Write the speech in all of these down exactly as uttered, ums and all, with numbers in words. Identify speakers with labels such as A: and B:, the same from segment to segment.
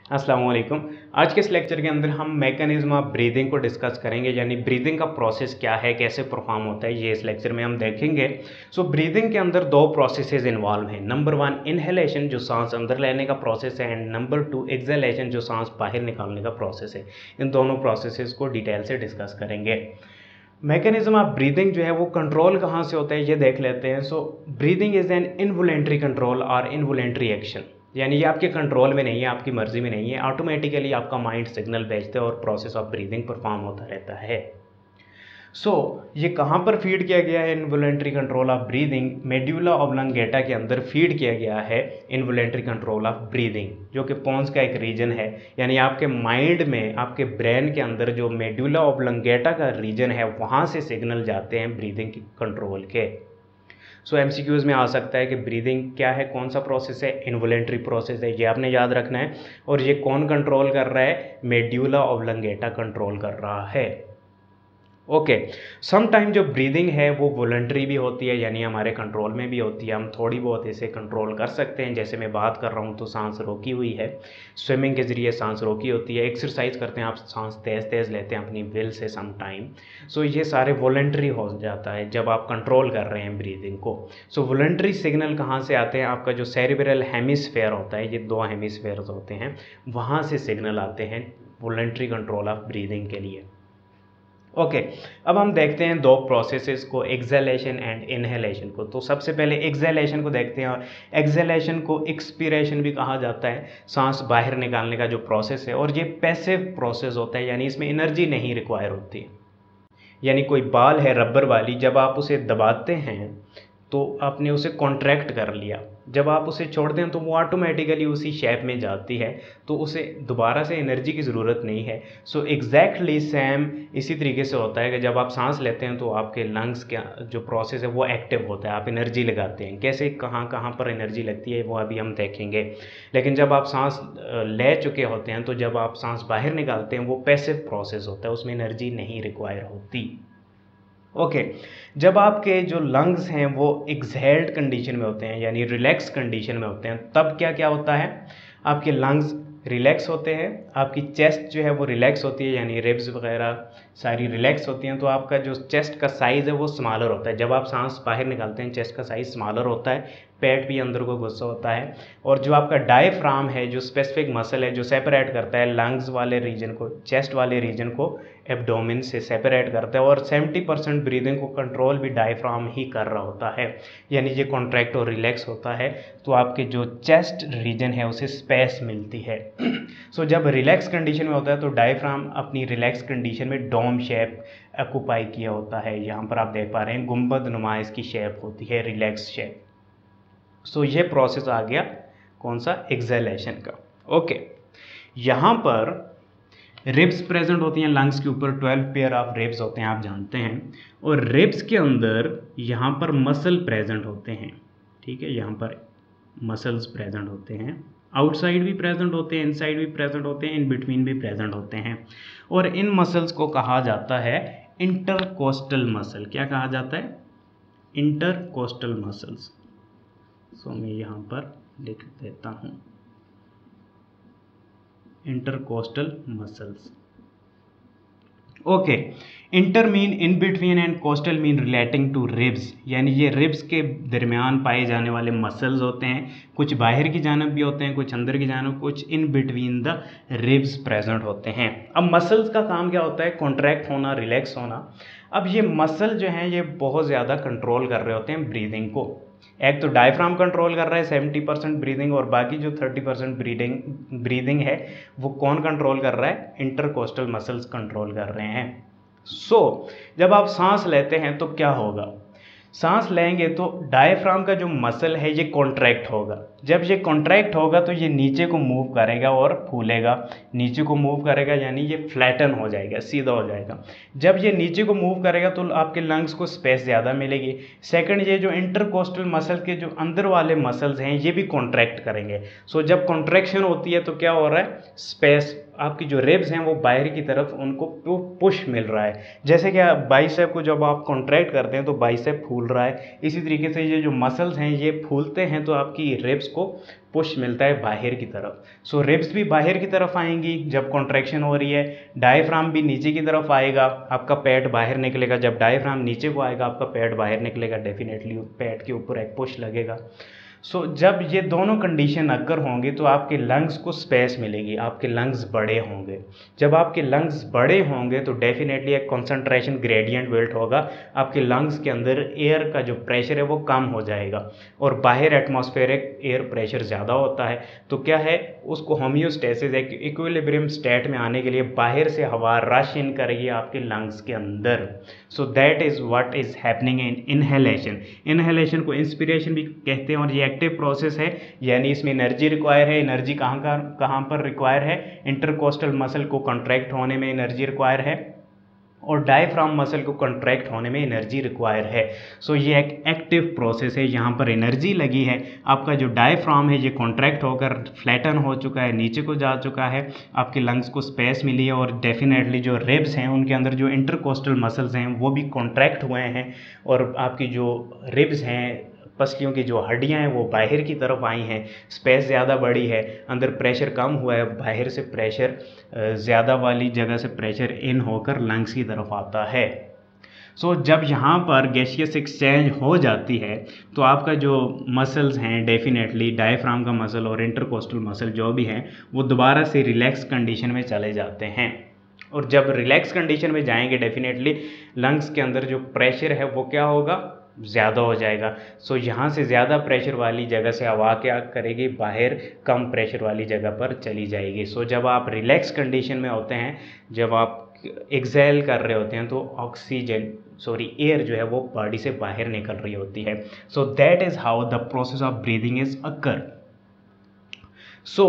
A: अस्सलाम वालेकुम। आज के इस लेक्चर के अंदर हम मैकेनिज्म ऑफ ब्रीदिंग को डिस्कस करेंगे, यानी ब्रीदिंग का प्रोसेस क्या है, कैसे परफॉर्म होता है, ये इस लेक्चर में हम देखेंगे। सो so, ब्रीदिंग के अंदर दो प्रोसेसेस इन्वॉल्व हैं। नंबर वन इनहेलेशन, जो सांस अंदर लेने का प्रोसेस है, एंड नंबर टू एक्सहेलेशन, जो सांस बाहर निकालने का प्रोसेस है। इन दोनों प्रोसेसेस को डिटेल से डिस्कस करेंगे। मैकेनिज्म ऑफ ब्रीदिंग जो है वो कंट्रोल कहाँ से होता है ये देख लेते हैं। So breathing is an involuntary control और इनवॉलेंट्री एक्शन, यानी ये आपके कंट्रोल में नहीं है, आपकी मर्जी में नहीं है, ऑटोमेटिकली आपका माइंड सिग्नल भेजते हैं और प्रोसेस ऑफ ब्रीदिंग परफॉर्म होता रहता है। सो so, ये कहाँ पर फीड किया गया है involuntary control of breathing? Medulla oblongata के अंदर फीड किया गया है इनवॉलेंट्री कंट्रोल ऑफ ब्रीदिंग, जो कि पोन्स का एक रीजन है। यानी आपके माइंड में, आपके ब्रेन के अंदर जो मेड्यूला ऑब्लंगेटा का रीजन है, वहाँ से सिग्नल जाते हैं ब्रीदिंग कंट्रोल के। सो एम सी क्यूज़ में आ सकता है कि ब्रीदिंग क्या है, कौन सा प्रोसेस है, इनवॉलेंट्री प्रोसेस है, ये आपने याद रखना है। और ये कौन कंट्रोल कर रहा है? मेड्यूला ऑब्लंगेटा कंट्रोल कर रहा है। ओके, सम टाइम जो ब्रीदिंग है वो वॉलंटरी भी होती है, यानी हमारे कंट्रोल में भी होती है, हम थोड़ी बहुत इसे कंट्रोल कर सकते हैं। जैसे मैं बात कर रहा हूँ तो सांस रोकी हुई है, स्विमिंग के ज़रिए सांस रोकी होती है, एक्सरसाइज करते हैं आप सांस तेज़ तेज़ लेते हैं अपनी विल से सम टाइम। सो ये सारे वॉलंटरी हो जाता है जब आप कंट्रोल कर रहे हैं ब्रीदिंग को। सो वॉलंटरी सिग्नल कहाँ से आते हैं? आपका जो सेरिब्रल हेमिस्फेयर होता है, ये दो हेमिस्फेयर्स होते हैं, वहाँ से सिग्नल आते हैं वॉलंटरी कंट्रोल ऑफ ब्रीदिंग के लिए। ओके okay, अब हम देखते हैं दो प्रोसेसेस को, एक्सहेलेशन एंड इनहेलेशन को। तो सबसे पहले एक्सहेलेशन को देखते हैं, और एक्सहेलेशन को एक्सपीरेशन भी कहा जाता है, सांस बाहर निकालने का जो प्रोसेस है। और ये पैसिव प्रोसेस होता है, यानी इसमें एनर्जी नहीं रिक्वायर होती। यानी कोई बाल है रबर वाली, जब आप उसे दबाते हैं तो आपने उसे कॉन्ट्रैक्ट कर लिया, जब आप उसे छोड़ दें तो वो ऑटोमेटिकली उसी शेप में जाती है, तो उसे दोबारा से एनर्जी की ज़रूरत नहीं है। सो एग्जैक्टली सेम इसी तरीके से होता है कि जब आप सांस लेते हैं तो आपके लंग्स का जो प्रोसेस है वो एक्टिव होता है, आप एनर्जी लगाते हैं। कैसे, कहाँ कहाँ पर एनर्जी लगती है वो अभी हम देखेंगे। लेकिन जब आप सांस ले चुके होते हैं तो जब आप सांस बाहर निकालते हैं वो पैसिव प्रोसेस होता है, उसमें एनर्जी नहीं रिक्वायर होती। Okay okay. जब आपके जो लंग्स हैं वो एक्सहेल्ड कंडीशन में होते हैं, यानी रिलैक्स कंडीशन में होते हैं, तब क्या क्या होता है? आपके लंग्स रिलैक्स होते हैं, आपकी चेस्ट जो है वो रिलैक्स होती है, यानी रिब्स वगैरह सारी रिलैक्स होती हैं। तो आपका जो चेस्ट का साइज़ है वो स्मॉलर होता है। जब आप सांस बाहर निकालते हैं चेस्ट का साइज़ स्मॉलर होता है, पेट भी अंदर को गुस्सा होता है। और जो आपका डायफ्राम है, जो स्पेसिफिक मसल है जो सेपरेट करता है लंग्स वाले रीजन को, चेस्ट वाले रीजन को एब्डोमेन से सेपरेट करता है, और सेवेंटी परसेंट ब्रीदिंग को कंट्रोल भी डायफ्राम ही कर रहा होता है, यानी ये कॉन्ट्रैक्ट और रिलैक्स होता है तो आपके जो चेस्ट रीजन है उसे स्पेस मिलती है। सो so, जब रिलैक्स कंडीशन में होता है तो डायफ्राम अपनी रिलैक्स कंडीशन में डोम शेप ऑक्यूपाई किया होता है। यहाँ पर आप देख पा रहे हैं गुंबद नुमा इसकी शेप होती है, रिलैक्स शेप। सो ये प्रोसेस आ गया कौन सा? एक्सहेलेशन का। ओके, यहाँ पर रिब्स प्रेजेंट होती हैं लंग्स के ऊपर, ट्वेल्व पेयर ऑफ रिब्स होते हैं आप जानते हैं। और रिब्स के अंदर यहाँ पर मसल प्रेजेंट होते हैं, ठीक है, यहाँ पर मसल्स प्रेजेंट होते हैं, आउटसाइड भी प्रेजेंट होते हैं, इनसाइड भी प्रेजेंट होते हैं, इन बिटवीन भी प्रेजेंट होते हैं। और इन मसल्स को कहा जाता है इंटरकोस्टल मसल। क्या कहा जाता है? Intercostal muscles. सो मैं यहाँ पर लिख देता हूँ intercostal muscles. Okay, inter mean in between and costal mean relating to ribs, यानी ये रिब्स के दरमियान पाए जाने वाले मसल्स होते हैं। कुछ बाहर की जानब भी होते हैं, कुछ अंदर की जानब, कुछ in between the ribs present होते हैं। अब मसल्स का काम क्या होता है? कॉन्ट्रैक्ट होना, रिलैक्स होना। अब ये मसल जो हैं ये बहुत ज़्यादा कंट्रोल कर रहे होते हैं ब्रीदिंग को। एक तो डायफ्राम कंट्रोल कर रहा है सेवेंटी परसेंट ब्रीदिंग, और बाकी जो थर्टी परसेंट ब्रीदिंग ब्रीदिंग है वो कौन कंट्रोल कर रहा है? इंटरकोस्टल मसल्स कंट्रोल कर रहे हैं। सो so, जब आप सांस लेते हैं तो क्या होगा? सांस लेंगे तो डायफ्राम का जो मसल है ये कॉन्ट्रैक्ट होगा। जब ये कॉन्ट्रैक्ट होगा तो ये नीचे को मूव करेगा और फूलेगा, नीचे को मूव करेगा, यानी ये फ्लैटन हो जाएगा, सीधा हो जाएगा। जब ये नीचे को मूव करेगा तो आपके लंग्स को स्पेस ज़्यादा मिलेगी। सेकंड, ये जो इंटरकोस्टल मसल के जो अंदर वाले मसल्स हैं ये भी कॉन्ट्रैक्ट करेंगे। सो so, जब कॉन्ट्रैक्शन होती है तो क्या हो रहा है? स्पेस आपकी जो रिब्स हैं वो बाहर की तरफ उनको पुश मिल रहा है। जैसे कि बाइसेप को जब आप कॉन्ट्रैक्ट करते हैं तो बाइसेप फूल रहा है, इसी तरीके से ये जो मसल्स हैं ये फूलते हैं तो आपकी रिब्स को पुश मिलता है बाहर की तरफ। सो रिब्स भी बाहर की तरफ आएंगी जब कॉन्ट्रैक्शन हो रही है, डायफ्राम भी नीचे की तरफ आएगा, आपका पेट बाहर निकलेगा। जब डायफ्राम नीचे को आएगा आपका पेट बाहर निकलेगा, डेफिनेटली पेट के ऊपर एक पुश लगेगा। सो so, जब ये दोनों कंडीशन अगर होंगे तो आपके लंग्स को स्पेस मिलेगी, आपके लंग्स बड़े होंगे। जब आपके लंग्स बड़े होंगे तो डेफिनेटली एक कंसंट्रेशन ग्रेडियंट बिल्ट होगा, आपके लंग्स के अंदर एयर का जो प्रेशर है वो कम हो जाएगा और बाहर एटमॉस्फेरिक एयर प्रेशर ज़्यादा होता है। तो क्या है, उसको होम्योस्टेसिस एक इक्विलिब्रियम स्टेट में आने के लिए बाहर से हवा रश इन करेगी आपके लंग्स के अंदर। So that is what is happening in inhalation. Inhalation को इंस्पिरेशन भी कहते हैं और ये एक्टिव प्रोसेस है, यानी इसमें एनर्जी रिक्वायर है। एनर्जी कहाँ का कहाँ पर रिक्वायर है, इंटरकोस्टल मसल को कॉन्ट्रैक्ट होने में एनर्जी रिक्वायर है और डायफ्राम मसल को कॉन्ट्रैक्ट होने में एनर्जी रिक्वायर है। सो so, ये एक एक्टिव प्रोसेस है, यहाँ पर एनर्जी लगी है। आपका जो डायफ्राम है ये कॉन्ट्रैक्ट होकर फ्लैटन हो चुका है, नीचे को जा चुका है, आपके लंग्स को स्पेस मिली है और डेफिनेटली जो रिब्स हैं उनके अंदर जो इंटरकोस्टल मसल्स हैं वो भी कॉन्ट्रैक्ट हुए हैं और आपकी जो रिब्स हैं, पसलियों की जो हड्डियां हैं वो बाहर की तरफ आई हैं, स्पेस ज़्यादा बड़ी है, अंदर प्रेशर कम हुआ है, बाहर से प्रेशर ज़्यादा वाली जगह से प्रेशर इन होकर लंग्स की तरफ आता है। सो so, जब यहाँ पर गैसियस एक्सचेंज हो जाती है तो आपका जो मसल्स हैं, डेफिनेटली डायफ्राम का मसल और इंटरकोस्टल मसल जो भी हैं वो दोबारा से रिलैक्स कंडीशन में चले जाते हैं और जब रिलैक्स कंडीशन में जाएंगे डेफिनेटली लंग्स के अंदर जो प्रेशर है वो क्या होगा, ज़्यादा हो जाएगा। सो so, यहाँ से ज़्यादा प्रेशर वाली जगह से हवा क्या करेगी, बाहर कम प्रेशर वाली जगह पर चली जाएगी। सो so, जब आप रिलैक्स कंडीशन में होते हैं, जब आप एक्सेल कर रहे होते हैं तो ऑक्सीजन सॉरी एयर जो है वो बॉडी से बाहर निकल रही होती है। So that is how the process of breathing is occur. So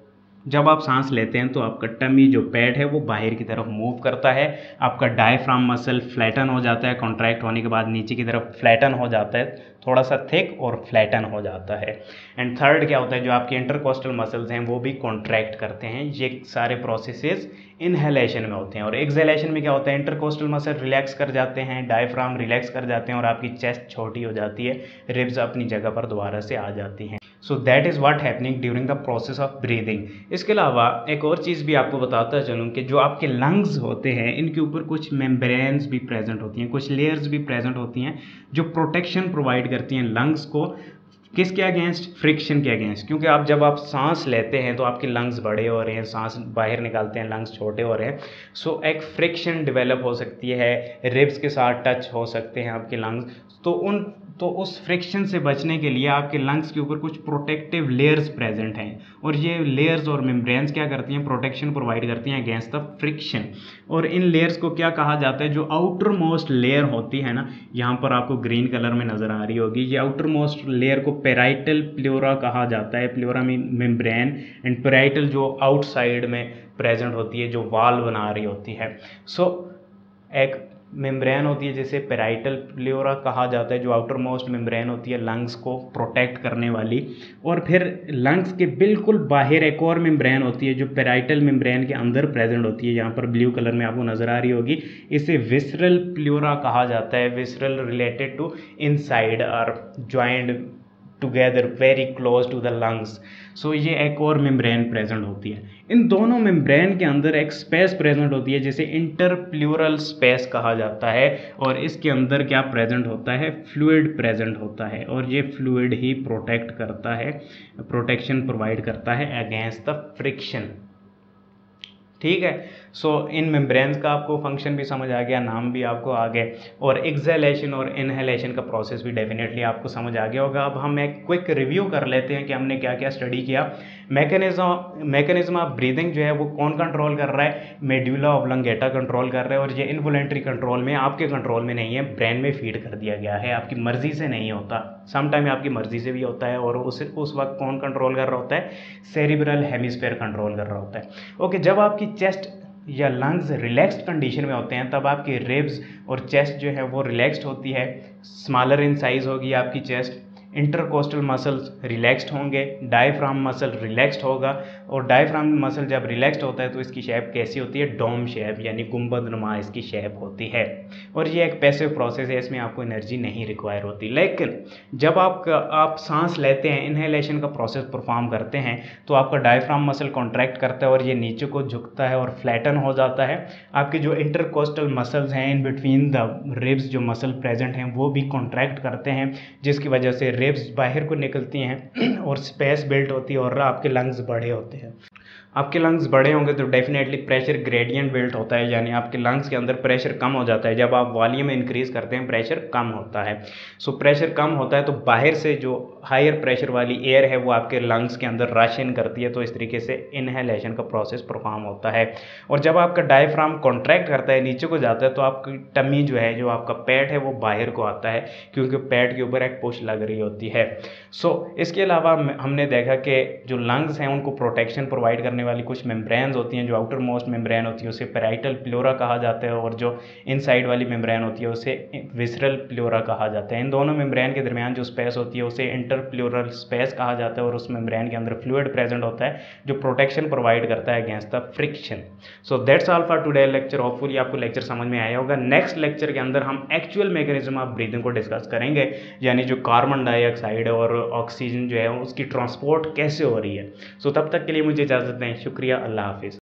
A: जब आप सांस लेते हैं तो आपका टमी जो पेट है वो बाहर की तरफ मूव करता है, आपका डायफ्राम मसल फ्लैटन हो जाता है, कॉन्ट्रैक्ट होने के बाद नीचे की तरफ फ्लैटन हो जाता है, थोड़ा सा थिक और फ्लैटन हो जाता है। एंड थर्ड क्या होता है, जो आपके इंटरकोस्टल मसल्स हैं वो भी कॉन्ट्रैक्ट करते हैं। ये सारे प्रोसेसेस इनहेलेशन में होते हैं और एक्सहेलेशन में क्या होता है, इंटरकोस्टल मसल रिलैक्स कर जाते हैं, डायफ्राम रिलैक्स कर जाते हैं और आपकी चेस्ट छोटी हो जाती है, रिब्स अपनी जगह पर दोबारा से आ जाती हैं। So that is what happening during the process of breathing. इसके अलावा एक और चीज़ भी आपको बताता चलूँ कि जो आपके लंग्स होते हैं इनके ऊपर कुछ मेम्ब्रेन्स भी प्रेजेंट होती हैं, कुछ लेयर्स भी प्रेजेंट होती हैं जो प्रोटेक्शन प्रोवाइड करती हैं लंग्स को। किसके अगेंस्ट, फ्रिक्शन के अगेंस्ट। क्योंकि आप जब आप सांस लेते हैं तो आपके लंग्स बड़े हो रहे हैं, सांस बाहर निकालते हैं लंग्स छोटे हो रहे हैं। सो so, एक फ्रिक्शन डेवलप हो सकती है, रिब्स के साथ टच हो सकते हैं आपके लंग्स। तो उन तो उस फ्रिक्शन से बचने के लिए आपके लंग्स के ऊपर कुछ प्रोटेक्टिव लेयर्स प्रेजेंट हैं और ये लेयर्स और मेम्ब्रेन्स क्या करती हैं, प्रोटेक्शन प्रोवाइड करती हैं अगेंस्ट द फ्रिक्शन। और इन लेयर्स को क्या कहा जाता है, जो आउटर मोस्ट लेयर होती है ना, यहाँ पर आपको ग्रीन कलर में नज़र आ रही होगी, ये आउटर मोस्ट लेयर को पेराइटल प्लेरा कहा जाता है। Pleura mean membrane and parietal जो आउटसाइड में प्रेजेंट होती है, जो वाल बना रही होती है। सो so, एक मेम्ब्रेन होती है जिसे पेराइटल प्लेरा कहा जाता है, जो आउटर मोस्ट मेम्ब्रेन होती है लंग्स को प्रोटेक्ट करने वाली। और फिर लंग्स के बिल्कुल बाहर एक और मेम्ब्रेन होती है जो पेराइटल मेम्ब्रेन के अंदर प्रेजेंट होती है, यहाँ पर ब्लू कलर में आपको नज़र आ रही होगी। इसे विसरल प्लेरा कहा जाता है। विसरल रिलेटेड टू इनसाइड और joint together very close to the lungs. So ये एक और मेम्ब्रेन प्रेजेंट होती है। इन दोनों मेम्ब्रेन के अंदर एक स्पेस प्रेजेंट होती है जिसे इंटरप्ल्यूरल स्पेस कहा जाता है और इसके अंदर क्या प्रेजेंट होता है, फ्लूइड प्रेजेंट होता है और ये फ्लूइड ही प्रोटेक्ट करता है, प्रोटेक्शन प्रोवाइड करता है अगेंस्ट द फ्रिक्शन। ठीक है। सो so, इन मेम्ब्रेन्स का आपको फंक्शन भी समझ आ गया, नाम भी आपको आ गए और एक्सहेलेशन और इनहेलेशन का प्रोसेस भी डेफिनेटली आपको समझ आ गया होगा। अब हम एक क्विक रिव्यू कर लेते हैं कि हमने क्या क्या स्टडी किया। मैकेनिज्म मैकेनिज्म ऑफ ब्रीदिंग जो है वो कौन कंट्रोल कर रहा है, मेडुला ऑब्लंगेटा कंट्रोल कर रहा है और ये इनवॉलंटरी कंट्रोल में, आपके कंट्रोल में नहीं है, ब्रेन में फीड कर दिया गया है, आपकी मर्जी से नहीं होता। सम टाइम आपकी मर्जी से भी होता है और उस उस वक्त कौन कंट्रोल कर रहा होता है, सेरिब्रल हेमिस्फीयर कंट्रोल कर रहा होता है। ओके, जब आपकी चेस्ट या लंग्स रिलैक्स्ड कंडीशन में होते हैं तब आपकी रिब्स और चेस्ट जो है वो रिलैक्स्ड होती है, स्मॉलर इन साइज होगी आपकी चेस्ट, इंटरकोस्टल मसल्स रिलैक्स्ड होंगे, डायफ्राम मसल रिलैक्स्ड होगा, और डायफ्राम मसल जब रिलैक्स्ड होता है तो इसकी शेप कैसी होती है, डोम शेप यानी गुंबद नुमा इसकी शेप होती है। और ये एक पैसिव प्रोसेस है, इसमें आपको एनर्जी नहीं रिक्वायर होती। लेकिन जब आप आप सांस लेते हैं, इनहेलेशन का प्रोसेस परफॉर्म करते हैं, तो आपका डायफ्राम मसल कॉन्ट्रैक्ट करता है और ये नीचे को झुकता है और फ्लैटन हो जाता है। आपके जो इंटरकोस्टल मसल्स हैं, इन बिटवीन द रिब्स जो मसल प्रेजेंट हैं वो भी कॉन्ट्रैक्ट करते हैं, जिसकी वजह से रिब्स बाहर को निकलती हैं और स्पेस बिल्ट होती है और आपके लंग्स बड़े होते हैं। आपके लंग्स बड़े होंगे तो डेफिनेटली प्रेशर ग्रेडियंट बिल्ट होता है, यानी आपके लंग्स के अंदर प्रेशर कम हो जाता है। जब आप वॉल्यूम इंक्रीज करते हैं प्रेशर कम होता है। सो प्रेशर कम होता है तो बाहर से जो हायर प्रेशर वाली एयर है वो आपके लंग्स के अंदर रश इन करती है, तो इस तरीके से इनहेलेशन का प्रोसेस परफॉर्म होता है। और जब आपका डायफ्राम कॉन्ट्रैक्ट करता है, नीचे को जाता है, तो आपकी टमी जो है, जो आपका पेट है, वो बाहर को आता है क्योंकि पेट के ऊपर एक पुश लग रही होती है। सो इसके अलावा हमने देखा कि जो लंग्स हैं उनको प्रोटेक्शन प्रोवाइड करने वाली कुछ मेम्ब्रेन्स होती हैं। जो आउटर मोस्ट मेम्ब्रेन होती है उसे पैराइटल प्लोरा कहा जाता है, और जो इनसाइड वाली मेम्ब्रेन होती है उसे विसरल प्लोरा कहा जाता है। इन दोनों मेम्ब्रेन के दरमियान जो स्पेस होती है उसे इंटरप्लोरल स्पेस कहा जाता है, और उस मेम्ब्रेन के अंदर फ्लूइड प्रेजेंट होता है जो प्रोटेक्शन प्रोवाइड करता है against the friction. So that's all for today lecture. Hopefully आपको लेक्चर समझ में आया होगा। नेक्स्ट लेक्चर के अंदर हम एक्चुअल मैकेनिज्म ऑफ ब्रीदिंग को डिस्कस करेंगे, यानी जो कार्बन डाइऑक्साइड और ऑक्सीजन जो है उसकी ट्रांसपोर्ट कैसे हो रही है। सो तब तक के लिए मुझे इजाज़त दें। शुक्रिया। अल्लाह हाफिज़।